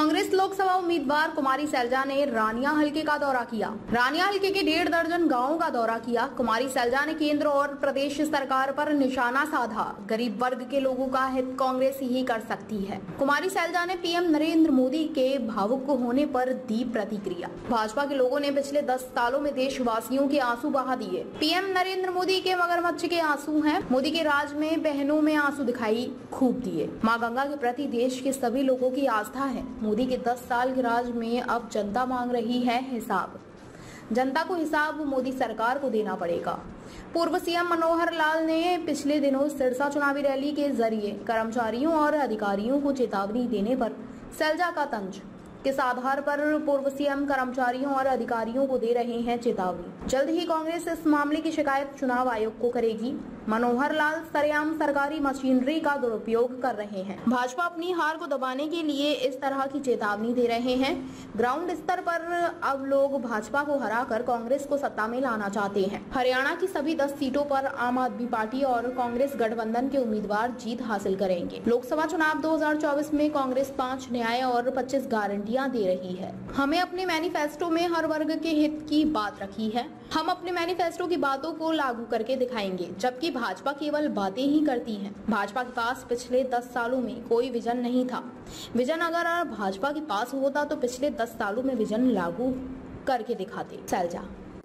कांग्रेस लोकसभा उम्मीदवार कुमारी सैलजा ने रानिया हलके का दौरा किया। रानिया हलके के 1.5 दर्जन गांवों का दौरा किया। कुमारी सैलजा ने केंद्र और प्रदेश सरकार पर निशाना साधा। गरीब वर्ग के लोगों का हित कांग्रेस ही कर सकती है। कुमारी सैलजा ने पीएम नरेंद्र मोदी के भावुक होने पर दी प्रतिक्रिया। भाजपा के लोगों ने पिछले 10 सालों में देशवासियों के आंसू बहा दिए। पीएम नरेंद्र मोदी के मगरमच्छ के आंसू हैं। मोदी के राज में बहनों में आंसू दिखाई खूब दिए। माँ गंगा के प्रति देश के सभी लोगों की आस्था है। मोदी के 10 साल के राज में अब जनता मांग रही है हिसाब। जनता को हिसाब मोदी सरकार को देना पड़ेगा। पूर्व सीएम मनोहर लाल ने पिछले दिनों सिरसा चुनावी रैली के जरिए कर्मचारियों और अधिकारियों को चेतावनी देने पर सैलजा का तंज। किस आधार पर पूर्व सीएम कर्मचारियों और अधिकारियों को दे रहे हैं चेतावनी? जल्द ही कांग्रेस इस मामले की शिकायत चुनाव आयोग को करेगी। मनोहर लाल सरेआम सरकारी मशीनरी का दुरुपयोग कर रहे हैं। भाजपा अपनी हार को दबाने के लिए इस तरह की चेतावनी दे रहे हैं। ग्राउंड स्तर पर अब लोग भाजपा को हराकर कांग्रेस को सत्ता में लाना चाहते हैं। हरियाणा की सभी 10 सीटों पर आम आदमी पार्टी और कांग्रेस गठबंधन के उम्मीदवार जीत हासिल करेंगे। लोकसभा चुनाव 2024 में कांग्रेस 5 न्याय और 25 गारंटियां दे रही है। हमें अपने मैनिफेस्टो में हर वर्ग के हित की बात रखी है। हम अपने मैनिफेस्टो की बातों को लागू करके दिखाएंगे, जबकि भाजपा केवल बातें ही करती है। भाजपा के पास पिछले 10 सालों में कोई विजन नहीं था। विजन अगर भाजपा के पास होता तो पिछले 10 सालों में विजन लागू करके दिखाते। सैलजा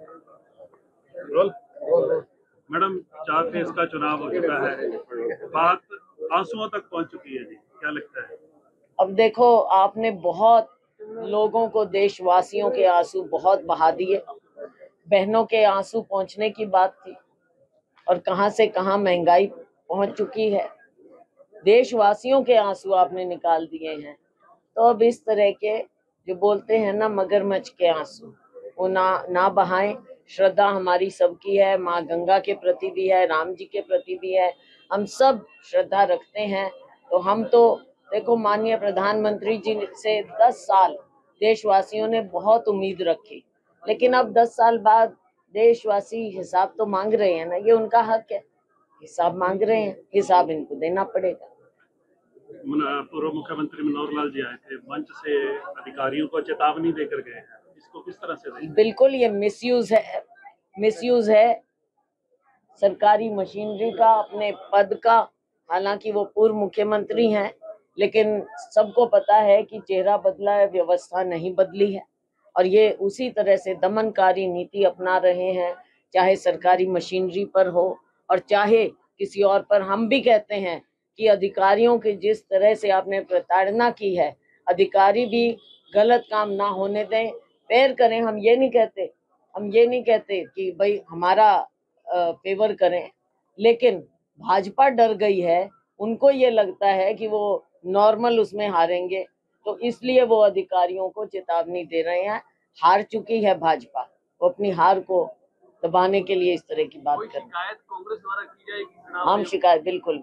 मैडम, 4 फेज का चुनाव हो चुका है, बात आंसुओं तक पहुंच चुकी है जी, क्या लगता है? अब देखो, आपने बहुत लोगों को, देशवासियों के आंसू बहुत बहा दिए। बहनों के आंसू पहुंचने की बात थी और कहां से कहां महंगाई पहुंच चुकी है। देशवासियों के आंसू आपने निकाल दिए हैं। तो अब इस तरह के जो बोलते हैं ना मगरमच्छ के आंसू, वो ना बहाएं। श्रद्धा हमारी सबकी है, माँ गंगा के प्रति भी है, राम जी के प्रति भी है। हम सब श्रद्धा रखते हैं। तो हम तो देखो, माननीय प्रधानमंत्री जी से 10 साल देशवासियों ने बहुत उम्मीद रखी, लेकिन अब 10 साल बाद देशवासी हिसाब तो मांग रहे हैं ना, ये उनका हक है। हिसाब मांग रहे हैं, हिसाब इनको देना पड़ेगा। पूर्व मुख्यमंत्री मनोहर लाल जी आए थे, मंच से अधिकारियों को चेतावनी देकर गए हैं, इसको किस तरह से देखें? बिल्कुल ये मिसयूज है सरकारी मशीनरी का, अपने पद का। हालांकि वो पूर्व मुख्यमंत्री हैं, लेकिन सबको पता है कि चेहरा बदला है, व्यवस्था नहीं बदली है। और ये उसी तरह से दमनकारी नीति अपना रहे हैं, चाहे सरकारी मशीनरी पर हो और चाहे किसी और पर। हम भी कहते हैं कि अधिकारियों की जिस तरह से आपने प्रताड़ना की है, अधिकारी भी गलत काम ना होने दें, फेयर करें। हम ये नहीं कहते कि भाई हमारा फेवर करें, लेकिन भाजपा डर गई है। उनको ये लगता है कि वो नॉर्मल उसमें हारेंगे, तो इसलिए वो अधिकारियों को चेतावनी दे रहे हैं। हार चुकी है भाजपा, वो अपनी हार को दबाने के लिए इस तरह की बात कर रहे हैं। शिकायत कांग्रेस द्वारा की जाएगी? हम शिकायत बिल्कुल।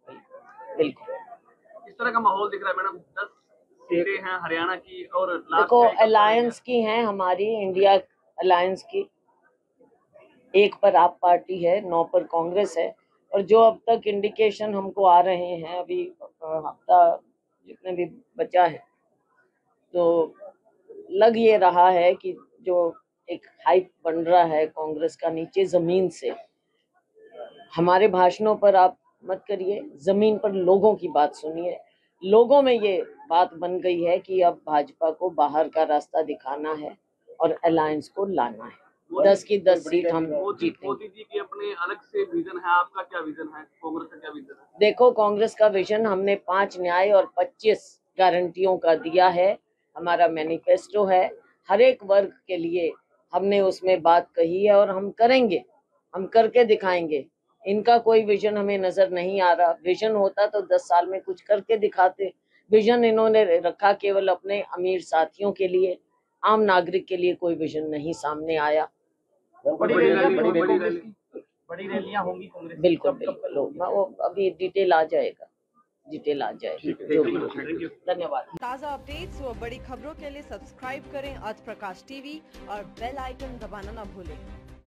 इस तरह का माहौल दिख रहा है मैडम। 10 सीटें हैं हरियाणा की और देखो अलायंस की हैं, हमारी इंडिया अलायंस की। 1 पर आप पार्टी है, 9 पर कांग्रेस है। और जो अब तक इंडिकेशन हमको आ रहे हैं, अभी हफ्ता जितने भी बचा है, तो लग ये रहा है कि जो एक हाइप बन रहा है कांग्रेस का नीचे जमीन से। हमारे भाषणों पर आप मत करिए, जमीन पर लोगों की बात सुनिए। लोगों में ये बात बन गई है कि अब भाजपा को बाहर का रास्ता दिखाना है और अलायंस को लाना है। 10 की 10 सीट हम जीतेंगे। मोदी जी की अपने अलग से विजन है, आपका क्या विजन है? कांग्रेस का क्या विजन है? देखो, कांग्रेस का विजन हमने 5 न्याय और 25 गारंटियों का दिया है। हमारा मैनिफेस्टो है, हर एक वर्ग के लिए हमने उसमें बात कही है और हम करेंगे, हम करके दिखाएंगे। इनका कोई विजन हमें नजर नहीं आ रहा। विजन होता तो 10 साल में कुछ करके दिखाते। विजन इन्होंने रखा केवल अपने अमीर साथियों के लिए, आम नागरिक के लिए कोई विजन नहीं सामने आया। बड़ी रैलियां होंगी कांग्रेस? बिल्कुल। वो अभी डिटेल आ जाएगा। धन्यवाद। ताज़ा अपडेट्स व बड़ी खबरों के लिए सब्सक्राइब करें आज प्रकाश टीवी और बेल आइकन दबाना न भूलें।